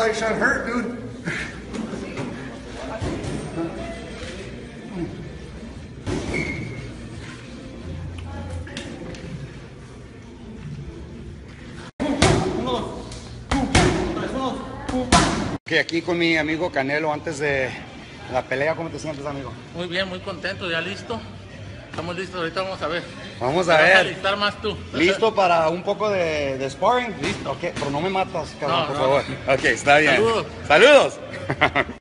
probably shouldn't hurt, dude. Okay, aquí con mi amigo Canelo antes de la pelea. ¿Cómo te sientes, amigo? Muy bien, muy contento, ya listo. Estamos listos, ahorita vamos a ver. Vamos a ver. Vas a listar más tú. ¿Listo para un poco de sparring? Listo. Ok, pero no me matas, cabrón, No, por no. favor. Ok, está bien. Saludos. ¡Saludos!